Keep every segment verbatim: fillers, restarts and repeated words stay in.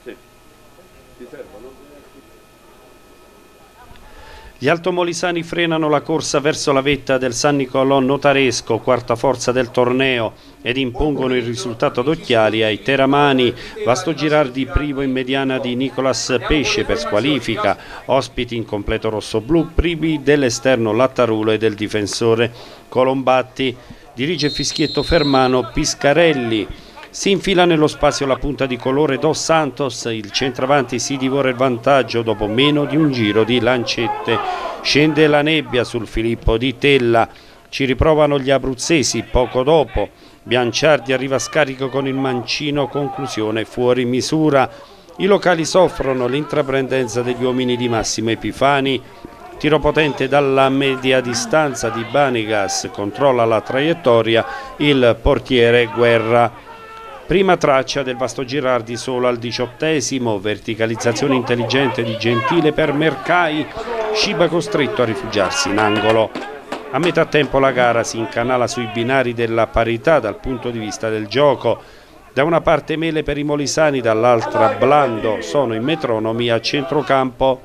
Sì. Ti servono? Gli altomolisani frenano la corsa verso la vetta del San Nicolò Notaresco, quarta forza del torneo, ed impongono il risultato ad occhiali ai teramani. Vasto Girardi primo in mediana di Nicolas Pesce per squalifica, ospiti in completo rosso-blu, privi dell'esterno Lattarulo e del difensore Colombatti. Dirige fischietto Fermano Piscarelli. Si infila nello spazio la punta di colore Dos Santos, il centravanti si divora il vantaggio dopo meno di un giro di lancette. Scende la nebbia sul Filippo di Tella, ci riprovano gli abruzzesi poco dopo. Bianciardi arriva scarico con il mancino, conclusione fuori misura. I locali soffrono l'intraprendenza degli uomini di Massimo Epifani. Tiro potente dalla media distanza di Banegas, controlla la traiettoria il portiere Guerra. Prima traccia del Vasto Girardi solo al diciottesimo, verticalizzazione intelligente di Gentile per Mercai, Sciba costretto a rifugiarsi in angolo. A metà tempo la gara si incanala sui binari della parità dal punto di vista del gioco. Da una parte mele per i molisani, dall'altra blando, sono i metronomi a centrocampo.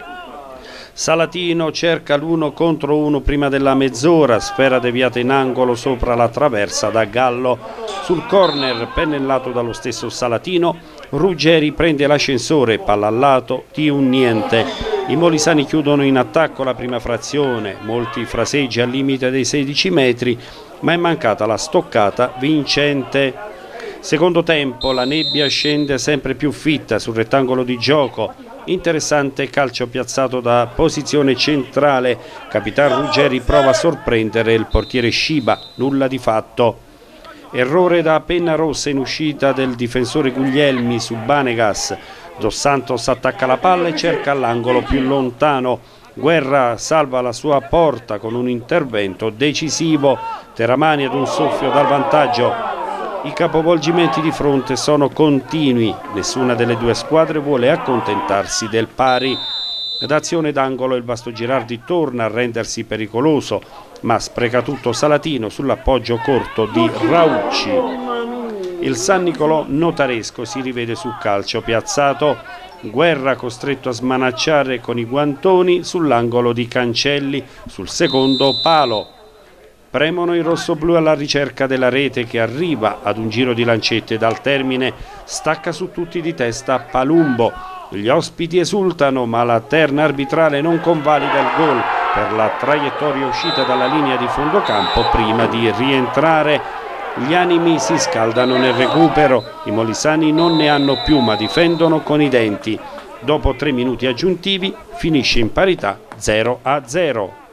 Salatino cerca l'uno contro uno prima della mezz'ora, sfera deviata in angolo sopra la traversa da Gallo. Sul corner pennellato dallo stesso Salatino, Ruggeri prende l'ascensore, palla al lato di un niente. I molisani chiudono in attacco la prima frazione, molti fraseggi al limite dei sedici metri, ma è mancata la stoccata vincente. Secondo tempo, la nebbia scende sempre più fitta sul rettangolo di gioco. Interessante calcio piazzato da posizione centrale. Capitan Ruggeri prova a sorprendere il portiere Sciba, nulla di fatto. Errore da penna rossa in uscita del difensore Guglielmi su Banegas. Dos Santos attacca la palla e cerca l'angolo più lontano. Guerra salva la sua porta con un intervento decisivo. Teramani ad un soffio dal vantaggio. I capovolgimenti di fronte sono continui, nessuna delle due squadre vuole accontentarsi del pari. D'azione d'angolo il Vasto Girardi torna a rendersi pericoloso, ma spreca tutto Salatino sull'appoggio corto di Raucci. Il San Nicolò Notaresco si rivede sul calcio piazzato. Guerra costretto a smanacciare con i guantoni sull'angolo di Cancelli, sul secondo palo. Premono i rossoblù alla ricerca della rete che arriva ad un giro di lancette dal termine, stacca su tutti di testa Palumbo. Gli ospiti esultano, ma la terna arbitrale non convalida il gol per la traiettoria uscita dalla linea di fondo campo prima di rientrare. Gli animi si scaldano nel recupero, i molisani non ne hanno più ma difendono con i denti. Dopo tre minuti aggiuntivi finisce in parità zero a zero.